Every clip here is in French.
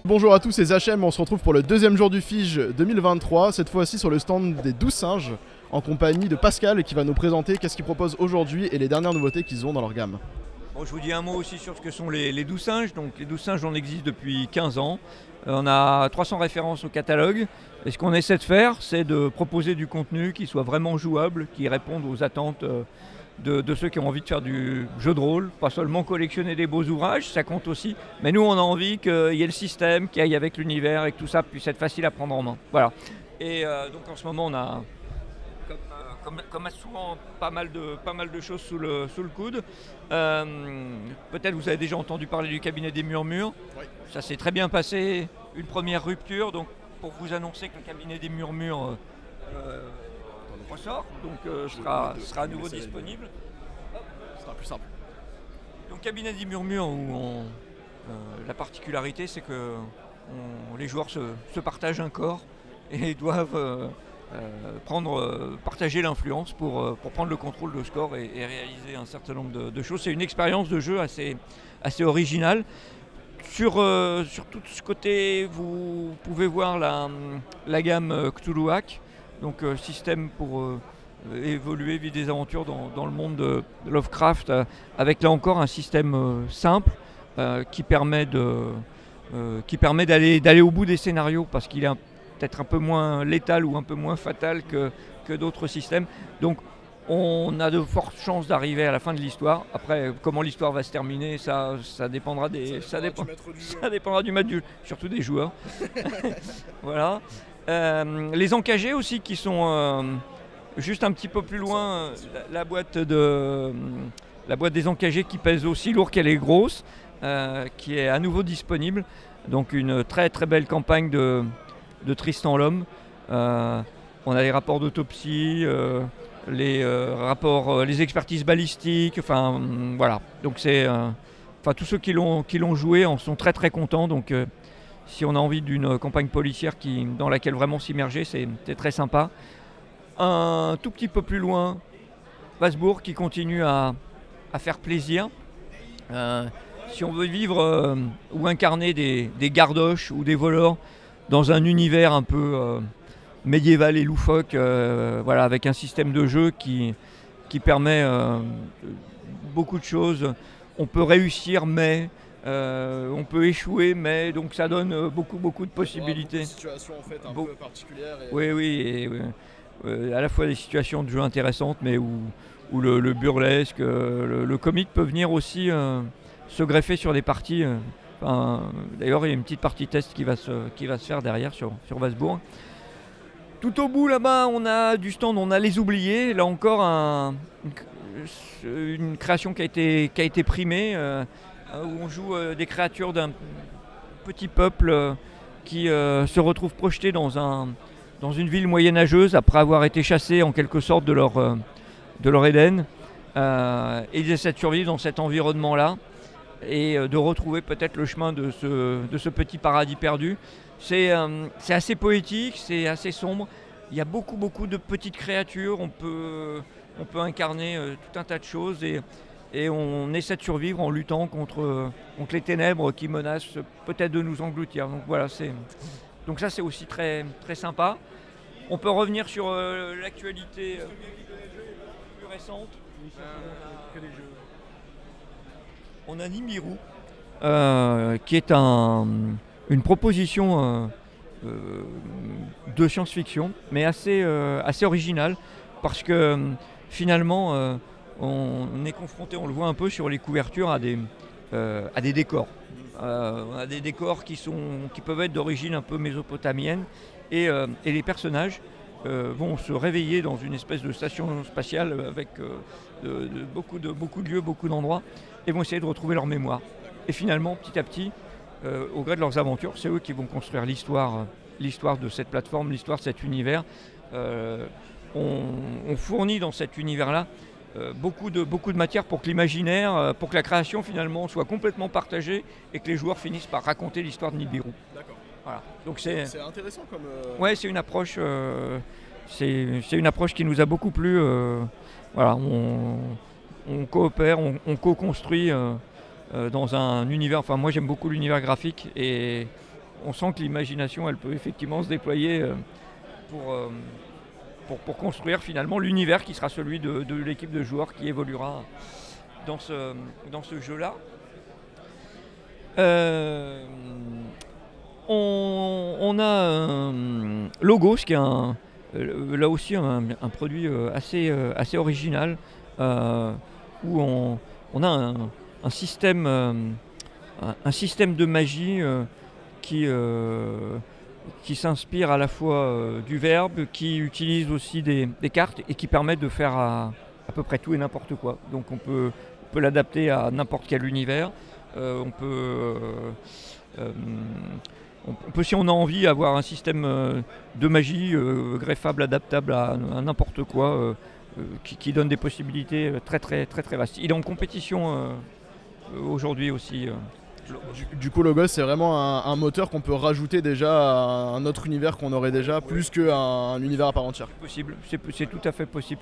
Bonjour à tous, c'est Zachem, on se retrouve pour le deuxième jour du Fige 2023, cette fois-ci sur le stand des 12 singes, en compagnie de Pascal qui va nous présenter qu'est-ce qu'ils proposent aujourd'hui et les dernières nouveautés qu'ils ont dans leur gamme. Bon, je vous dis un mot aussi sur ce que sont les 12 singes. Donc, les 12 singes, on existe depuis 15 ans. On a 300 références au catalogue. Et ce qu'on essaie de faire, c'est de proposer du contenu qui soit vraiment jouable, qui réponde aux attentes de ceux qui ont envie de faire du jeu de rôle. Pas seulement collectionner des beaux ouvrages, ça compte aussi. Mais nous, on a envie qu'il y ait le système qui aille avec l'univers et que tout ça puisse être facile à prendre en main. Voilà. Et donc en ce moment, on a, comme souvent, pas mal de choses sous le coude. Peut-être vous avez déjà entendu parler du cabinet des murmures. Oui. Ça s'est très bien passé. Une première rupture. Donc pour vous annoncer que le cabinet des murmures ressort, donc sera à nouveau disponible. Ce sera plus simple. Donc cabinet des murmures, où la particularité c'est que les joueurs se partagent un corps et doivent partager l'influence pour prendre le contrôle de score et réaliser un certain nombre de choses. C'est une expérience de jeu assez originale. Sur tout ce côté, vous pouvez voir la gamme Cthulhuac, donc système pour évoluer, vivre des aventures dans le monde de Lovecraft, avec là encore un système simple qui permet d'aller au bout des scénarios, parce qu'il est peut-être un peu moins létal ou un peu moins fatal que d'autres systèmes. Donc on a de fortes chances d'arriver à la fin de l'histoire. Après, comment l'histoire va se terminer, ça dépendra du maître du jeu, surtout des joueurs. Voilà. Les encagés aussi qui sont juste un petit peu plus loin, la boîte des encagés qui pèse aussi lourd qu'elle est grosse, qui est à nouveau disponible. Donc une très très belle campagne de Tristan l'Homme. On a les rapports d'autopsie, les expertises balistiques, enfin voilà. Donc tous ceux qui l'ont joué en sont très très contents. Donc si on a envie d'une campagne policière dans laquelle vraiment s'immerger, c'est très sympa. Un tout petit peu plus loin, Wasbourg qui continue à faire plaisir. Si on veut vivre ou incarner des gardoches ou des voleurs dans un univers un peu médiéval et loufoque, voilà, avec un système de jeu qui permet beaucoup de choses. On peut réussir, mais on peut échouer, mais donc ça donne beaucoup de possibilités. Des situations en fait un peu particulières. Oui, à la fois des situations de jeu intéressantes, mais où le burlesque, le comique peut venir aussi se greffer sur des parties. D'ailleurs, il y a une petite partie test qui va se faire derrière sur Wasbourg. Tout au bout là-bas, on a du stand, on a les oubliés. Là encore, une création qui a été primée, où on joue des créatures d'un petit peuple qui se retrouve projeté dans une ville moyenâgeuse après avoir été chassés en quelque sorte de leur Éden. Et ils essaient de survivre dans cet environnement-là et de retrouver peut-être le chemin de ce petit paradis perdu. C'est assez poétique, c'est assez sombre. Il y a beaucoup de petites créatures. On peut incarner tout un tas de choses et on essaie de survivre en luttant contre les ténèbres qui menacent peut-être de nous engloutir. Donc voilà, donc ça c'est aussi très, très sympa. On peut revenir sur l'actualité plus récente. On a Nibiru, qui est une proposition de science-fiction, mais assez originale, parce que finalement on est confronté, on le voit un peu sur les couvertures, à des décors. On a des décors qui peuvent être d'origine un peu mésopotamienne, et les personnages vont se réveiller dans une espèce de station spatiale avec beaucoup de lieux, beaucoup d'endroits, et vont essayer de retrouver leur mémoire. Et finalement, petit à petit, au gré de leurs aventures, c'est eux qui vont construire l'histoire de cette plateforme, l'histoire de cet univers. On fournit dans cet univers-là beaucoup de matière pour que l'imaginaire, pour que la création finalement soit complètement partagée et que les joueurs finissent par raconter l'histoire de Nibiru. D'accord. Voilà. Donc c'est intéressant comme. Ouais, c'est une approche. C'est une approche qui nous a beaucoup plu. Voilà, on coopère, on co-construit dans un univers. Enfin, moi j'aime beaucoup l'univers graphique et on sent que l'imagination, elle peut effectivement se déployer pour construire finalement l'univers qui sera celui de l'équipe de joueurs qui évoluera dans ce jeu-là. On a Logos qui est là aussi un produit assez original où on a un système de magie qui s'inspire à la fois du verbe, qui utilise aussi des cartes et qui permet de faire à peu près tout et n'importe quoi. Donc on peut l'adapter à n'importe quel univers. On peut, si on a envie, avoir un système de magie greffable, adaptable à n'importe quoi, qui donne des possibilités très vastes. Il est en compétition aujourd'hui aussi. Du coup, Logos, c'est vraiment un moteur qu'on peut rajouter déjà à un autre univers qu'on aurait déjà, plus qu'un univers à part entière. C'est tout à fait possible.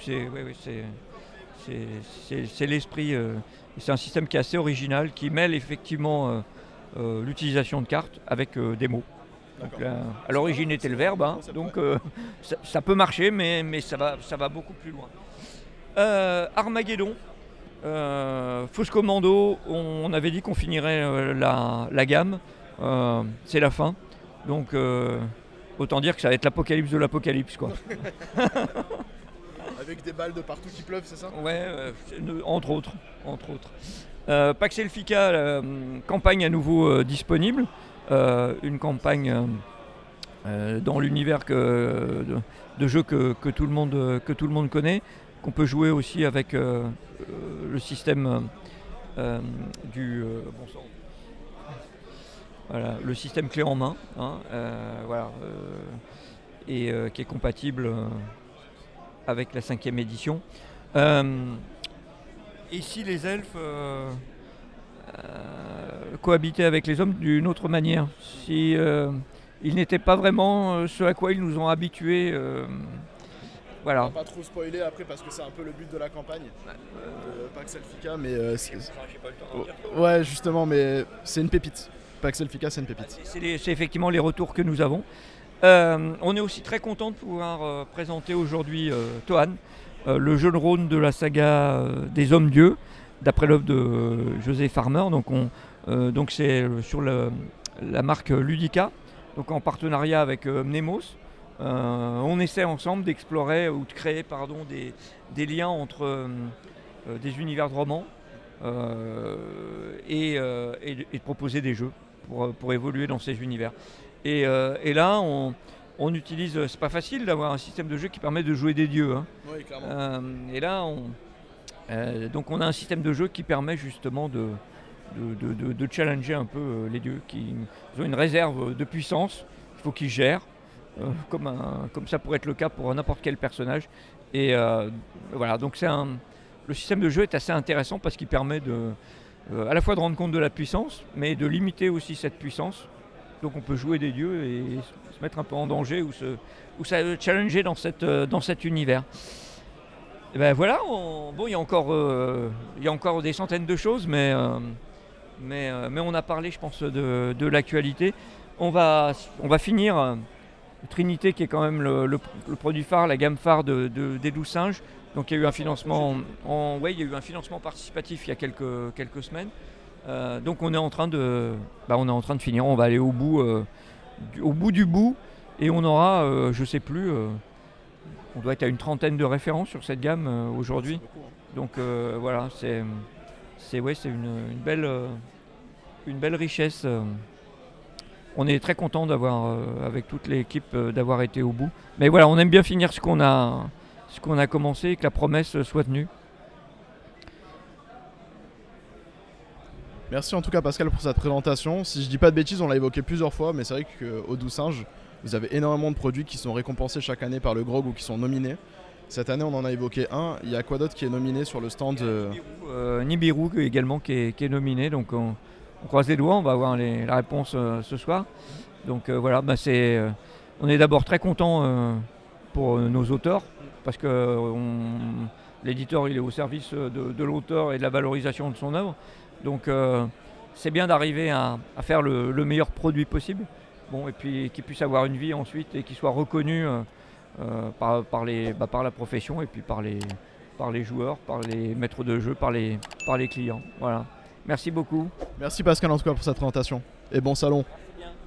C'est l'esprit. C'est un système qui est assez original, qui mêle effectivement l'utilisation de cartes avec des mots. Donc, à l'origine était le verbe, hein, donc ça peut marcher, mais ça va beaucoup plus loin. Armageddon. Fausse Commando, on avait dit qu'on finirait la gamme, c'est la fin, donc autant dire que ça va être l'apocalypse de l'apocalypse, quoi. Avec des balles de partout qui pleuvent, c'est ça? Ouais, entre autres. Pax Elfica, campagne à nouveau disponible, une campagne dans l'univers de jeux que tout le monde connaît, qu'on peut jouer aussi avec le système le système clé en main, hein, et qui est compatible avec la 5e édition. Et si les elfes cohabitaient avec les hommes d'une autre manière, si ils n'étaient pas vraiment ce à quoi ils nous ont habitués. Voilà. On va pas trop spoiler après parce que c'est un peu le but de la campagne de Pax Elfica, mais ouais, justement, mais c'est une pépite. Pax Elfica, c'est une pépite. C'est effectivement les retours que nous avons. On est aussi très content de pouvoir présenter aujourd'hui Tohan, le jeu de rôle de la saga des Hommes-Dieux, d'après l'œuvre de José Farmer. Donc c'est sur la marque Ludica, donc en partenariat avec Mnemos. On essaie ensemble d'explorer ou de créer des liens entre des univers de romans et de proposer des jeux pour évoluer dans ces univers. Et là, on utilise. C'est pas facile d'avoir un système de jeu qui permet de jouer des dieux. Hein. Oui, clairement. Et là, donc on a un système de jeu qui permet justement de challenger un peu les dieux qui ont une réserve de puissance. Il faut qu'ils gèrent. Comme ça pourrait être le cas pour n'importe quel personnage. Et voilà, donc le système de jeu est assez intéressant parce qu'il permet à la fois de rendre compte de la puissance, mais de limiter aussi cette puissance. Donc on peut jouer des dieux et se mettre un peu en danger ou se challenger dans cet univers. Et ben voilà, il y a encore des centaines de choses, mais on a parlé, je pense, de l'actualité. On va finir Trinité, qui est quand même le produit phare, la gamme phare des 12 singes. Donc il y a eu un financement participatif il y a quelques semaines. Donc on est en train de finir. On va aller au bout du bout et on aura, je sais plus, on doit être à une trentaine de références sur cette gamme aujourd'hui. Donc voilà, c'est une belle richesse. On est très content d'avoir, avec toute l'équipe, d'avoir été au bout. Mais voilà, on aime bien finir ce qu'on a commencé et que la promesse soit tenue. Merci en tout cas Pascal pour cette présentation. Si je dis pas de bêtises, on l'a évoqué plusieurs fois, mais c'est vrai qu'au 12 singes, vous avez énormément de produits qui sont récompensés chaque année par le GROG ou qui sont nominés. Cette année, on en a évoqué un. Il y a quoi d'autre qui est nominé sur le stand Nibiru également qui est nominé. Donc on croise les doigts, on va avoir la réponse ce soir. Donc voilà, on est d'abord très content pour nos auteurs parce que l'éditeur il est au service de l'auteur et de la valorisation de son œuvre. Donc c'est bien d'arriver à faire le meilleur produit possible. Bon, et puis qu'ils puissent avoir une vie ensuite et qu'ils soient reconnus par la profession et puis par les joueurs, par les maîtres de jeu, par les clients. Voilà. Merci beaucoup. Merci Pascal en tout cas pour cette présentation et bon salon.